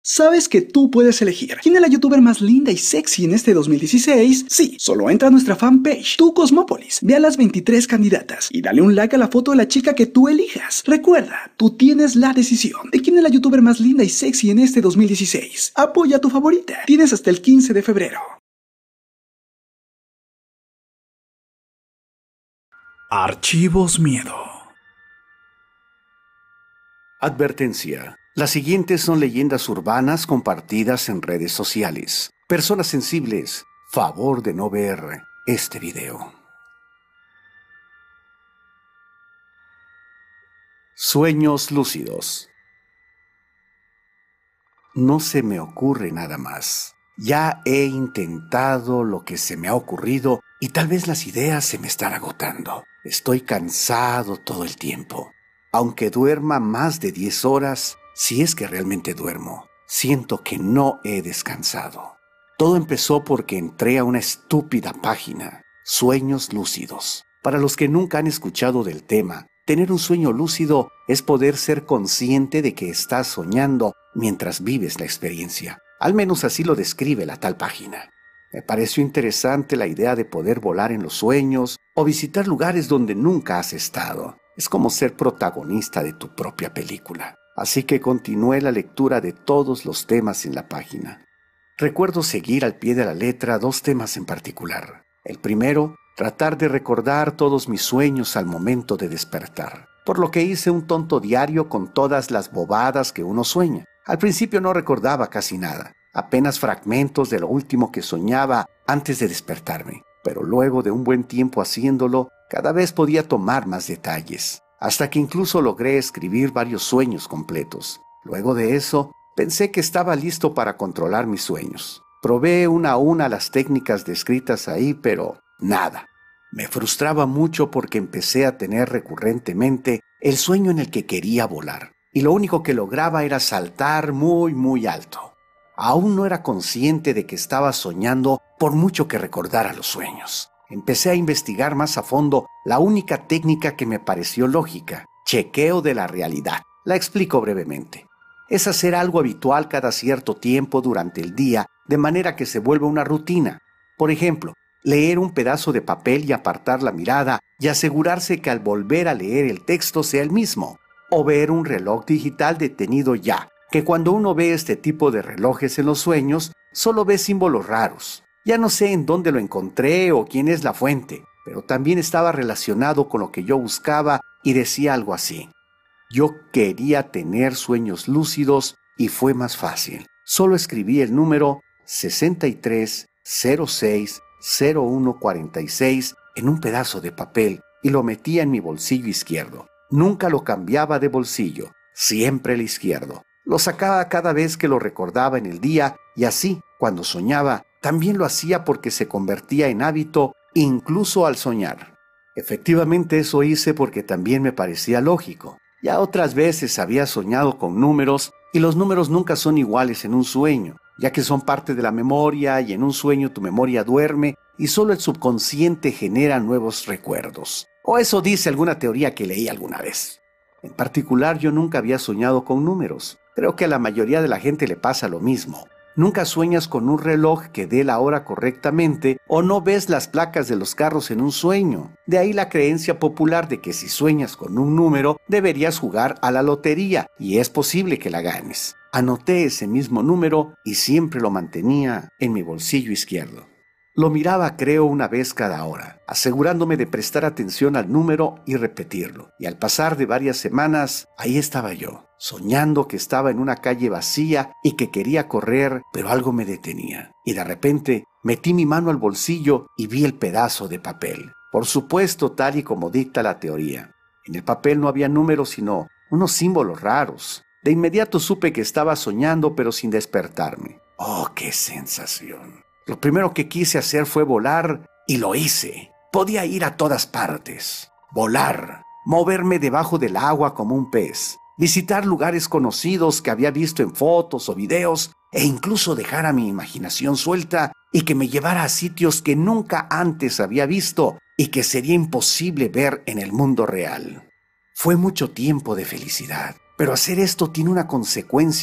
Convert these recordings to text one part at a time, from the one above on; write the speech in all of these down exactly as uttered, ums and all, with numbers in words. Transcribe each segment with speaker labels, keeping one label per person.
Speaker 1: ¿Sabes que tú puedes elegir quién es la youtuber más linda y sexy en este dos mil dieciséis? Sí, solo entra a nuestra fanpage, Tu Cosmópolis, ve a las veintitrés candidatas y dale un like a la foto de la chica que tú elijas. Recuerda, tú tienes la decisión de quién es la youtuber más linda y sexy en este dos mil dieciséis. Apoya a tu favorita. Tienes hasta el quince de febrero.
Speaker 2: Archivos Miedo.
Speaker 3: Advertencia. Las siguientes son leyendas urbanas compartidas en redes sociales. Personas sensibles, favor de no ver este video. Sueños lúcidos. No se me ocurre nada más. Ya he intentado lo que se me ha ocurrido y tal vez las ideas se me están agotando. Estoy cansado todo el tiempo. Aunque duerma más de diez horas, si es que realmente duermo, siento que no he descansado. Todo empezó porque entré a una estúpida página, Sueños Lúcidos. Para los que nunca han escuchado del tema, tener un sueño lúcido es poder ser consciente de que estás soñando mientras vives la experiencia. Al menos así lo describe la tal página. Me pareció interesante la idea de poder volar en los sueños o visitar lugares donde nunca has estado. Es como ser protagonista de tu propia película. Así que continué la lectura de todos los temas en la página. Recuerdo seguir al pie de la letra dos temas en particular. El primero, tratar de recordar todos mis sueños al momento de despertar. Por lo que hice un tonto diario con todas las bobadas que uno sueña. Al principio no recordaba casi nada, apenas fragmentos de lo último que soñaba antes de despertarme. Pero luego de un buen tiempo haciéndolo, cada vez podía tomar más detalles, hasta que incluso logré escribir varios sueños completos. Luego de eso, pensé que estaba listo para controlar mis sueños. Probé una a una las técnicas descritas ahí, pero nada. Me frustraba mucho porque empecé a tener recurrentemente el sueño en el que quería volar, y lo único que lograba era saltar muy, muy alto. Aún no era consciente de que estaba soñando por mucho que recordara los sueños. Empecé a investigar más a fondo la única técnica que me pareció lógica, chequeo de la realidad. La explico brevemente. Es hacer algo habitual cada cierto tiempo durante el día, de manera que se vuelva una rutina. Por ejemplo, leer un pedazo de papel y apartar la mirada y asegurarse que al volver a leer el texto sea el mismo. O ver un reloj digital detenido ya, que cuando uno ve este tipo de relojes en los sueños, solo ve símbolos raros. Ya no sé en dónde lo encontré o quién es la fuente, pero también estaba relacionado con lo que yo buscaba y decía algo así. Yo quería tener sueños lúcidos y fue más fácil. Solo escribí el número sesenta y tres cero seis cero uno cuarenta y seis en un pedazo de papel y lo metía en mi bolsillo izquierdo. Nunca lo cambiaba de bolsillo, siempre el izquierdo. Lo sacaba cada vez que lo recordaba en el día y así, cuando soñaba, también lo hacía porque se convertía en hábito incluso al soñar. Efectivamente eso hice porque también me parecía lógico. Ya otras veces había soñado con números y los números nunca son iguales en un sueño, ya que son parte de la memoria y en un sueño tu memoria duerme y solo el subconsciente genera nuevos recuerdos. O eso dice alguna teoría que leí alguna vez. En particular, yo nunca había soñado con números. Creo que a la mayoría de la gente le pasa lo mismo. Nunca sueñas con un reloj que dé la hora correctamente o no ves las placas de los carros en un sueño. De ahí la creencia popular de que si sueñas con un número, deberías jugar a la lotería y es posible que la ganes. Anoté ese mismo número y siempre lo mantenía en mi bolsillo izquierdo. Lo miraba creo una vez cada hora, asegurándome de prestar atención al número y repetirlo. Y al pasar de varias semanas, ahí estaba yo, soñando que estaba en una calle vacía y que quería correr, pero algo me detenía. Y de repente metí mi mano al bolsillo y vi el pedazo de papel. Por supuesto, tal y como dicta la teoría. En el papel no había números, sino unos símbolos raros. De inmediato supe que estaba soñando, pero sin despertarme. ¡Oh, qué sensación! Lo primero que quise hacer fue volar y lo hice. Podía ir a todas partes. Volar, moverme debajo del agua como un pez, visitar lugares conocidos que había visto en fotos o videos e incluso dejar a mi imaginación suelta y que me llevara a sitios que nunca antes había visto y que sería imposible ver en el mundo real. Fue mucho tiempo de felicidad, pero hacer esto tiene una consecuencia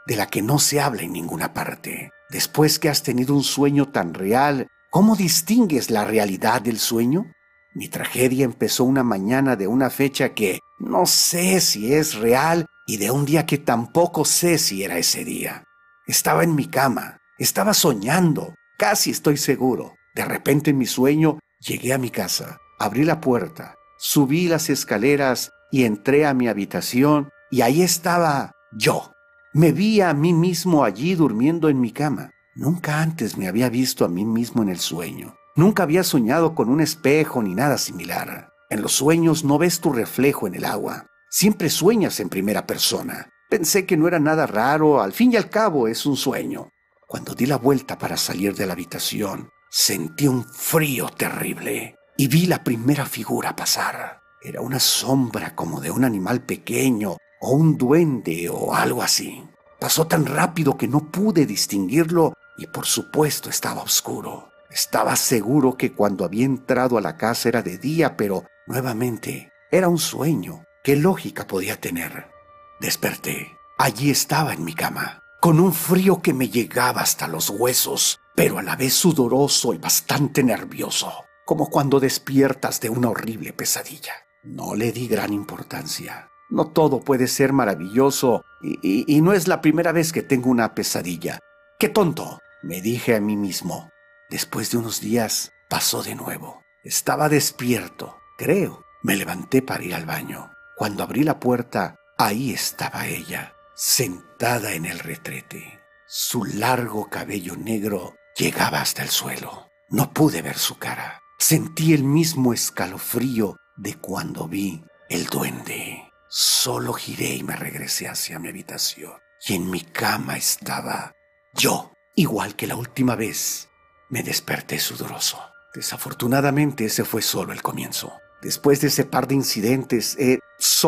Speaker 3: de la que no se habla en ninguna parte. Después que has tenido un sueño tan real, ¿cómo distingues la realidad del sueño? Mi tragedia empezó una mañana de una fecha que no sé si es real y de un día que tampoco sé si era ese día. Estaba en mi cama, estaba soñando, casi estoy seguro. De repente en mi sueño llegué a mi casa, abrí la puerta, subí las escaleras y entré a mi habitación y ahí estaba yo. Me vi a mí mismo allí durmiendo en mi cama. Nunca antes me había visto a mí mismo en el sueño. Nunca había soñado con un espejo ni nada similar. En los sueños no ves tu reflejo en el agua. Siempre sueñas en primera persona. Pensé que no era nada raro, al fin y al cabo es un sueño. Cuando di la vuelta para salir de la habitación, sentí un frío terrible y vi la primera figura pasar. Era una sombra como de un animal pequeño o un duende o algo así. Pasó tan rápido que no pude distinguirlo y por supuesto estaba oscuro. Estaba seguro que cuando había entrado a la casa era de día, pero nuevamente era un sueño. ¿Qué lógica podía tener? Desperté. Allí estaba en mi cama, con un frío que me llegaba hasta los huesos, pero a la vez sudoroso y bastante nervioso, como cuando despiertas de una horrible pesadilla. No le di gran importancia. No todo puede ser maravilloso y, y, y no es la primera vez que tengo una pesadilla. ¡Qué tonto!, me dije a mí mismo. Después de unos días pasó de nuevo. Estaba despierto, creo. Me levanté para ir al baño. Cuando abrí la puerta, ahí estaba ella, sentada en el retrete. Su largo cabello negro llegaba hasta el suelo. No pude ver su cara. Sentí el mismo escalofrío de cuando vi el duende. Solo giré y me regresé hacia mi habitación. Y en mi cama estaba yo, igual que la última vez. Me desperté sudoroso. Desafortunadamente ese fue solo el comienzo. Después de ese par de incidentes he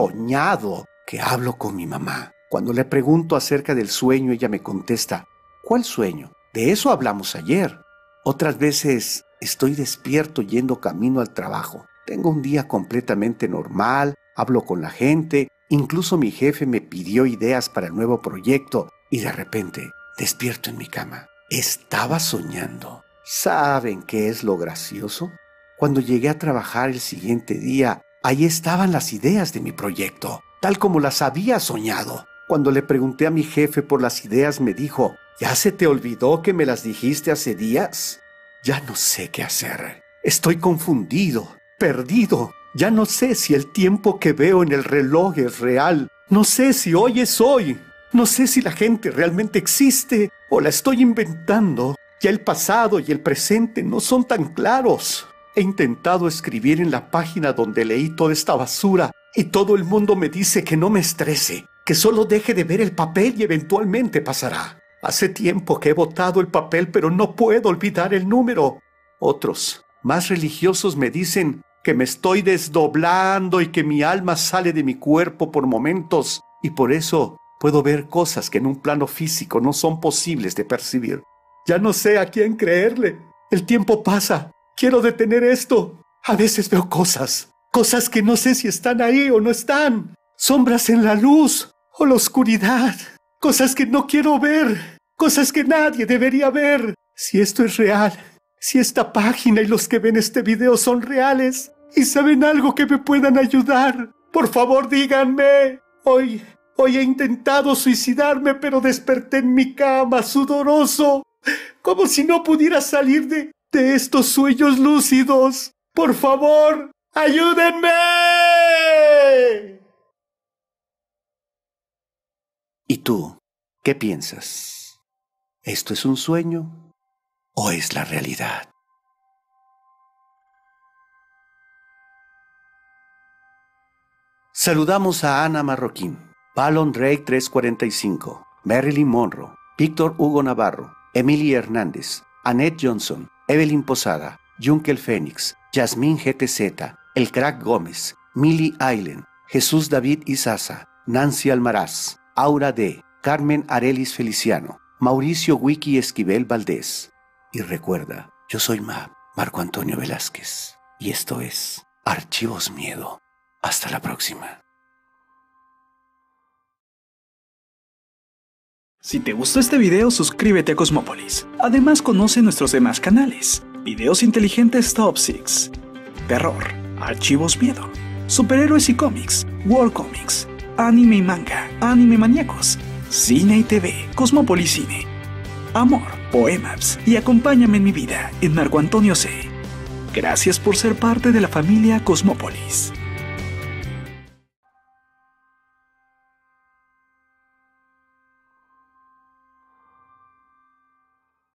Speaker 3: soñado que hablo con mi mamá. Cuando le pregunto acerca del sueño, ella me contesta: ¿cuál sueño? De eso hablamos ayer. Otras veces estoy despierto yendo camino al trabajo. Tengo un día completamente normal, hablo con la gente, incluso mi jefe me pidió ideas para el nuevo proyecto y de repente despierto en mi cama. Estaba soñando. ¿Saben qué es lo gracioso? Cuando llegué a trabajar el siguiente día, ahí estaban las ideas de mi proyecto, tal como las había soñado. Cuando le pregunté a mi jefe por las ideas, me dijo: ¿ya se te olvidó que me las dijiste hace días? Ya no sé qué hacer. Estoy confundido, perdido. Ya no sé si el tiempo que veo en el reloj es real. No sé si hoy es hoy. No sé si la gente realmente existe o la estoy inventando. Ya el pasado y el presente no son tan claros. He intentado escribir en la página donde leí toda esta basura y todo el mundo me dice que no me estrese, que solo deje de ver el papel y eventualmente pasará. Hace tiempo que he botado el papel, pero no puedo olvidar el número. Otros, más religiosos, me dicen que me estoy desdoblando y que mi alma sale de mi cuerpo por momentos y por eso puedo ver cosas que en un plano físico no son posibles de percibir. Ya no sé a quién creerle. El tiempo pasa. Quiero detener esto. A veces veo cosas. Cosas que no sé si están ahí o no están. Sombras en la luz o la oscuridad. Cosas que no quiero ver. Cosas que nadie debería ver. Si esto es real, si esta página y los que ven este video son reales y saben algo que me puedan ayudar, por favor díganme. Hoy, hoy he intentado suicidarme, pero desperté en mi cama sudoroso, como si no pudiera salir de, de estos sueños lúcidos. Por favor, ¡ayúdenme! ¿Y tú, qué piensas? ¿Esto es un sueño o es la realidad? Saludamos a Ana Marroquín, Balon Rey trescientos cuarenta y cinco, Marilyn Monroe, Víctor Hugo Navarro, Emily Hernández, Annette Johnson, Evelyn Posada, Junkel Fénix, Yasmín G T Z, El Crack Gómez, Millie Island, Jesús David Izaza, Nancy Almaraz, Aura D., Carmen Arelis Feliciano, Mauricio Wiki Esquivel Valdés. Y recuerda, yo soy Ma, Marco Antonio Velázquez, y esto es Archivos Miedo. Hasta la próxima.
Speaker 1: Si te gustó este video, suscríbete a Cosmópolis. Además, conoce nuestros demás canales: Videos Inteligentes Top seis, Terror, Archivos Miedo, Superhéroes y Cómics, World Comics, Anime y Manga, Anime Maníacos, Cine y T V, Cosmópolis Cine, Amor, Poemaps y Acompáñame en mi vida en Marco Antonio C. Gracias por ser parte de la familia Cosmópolis.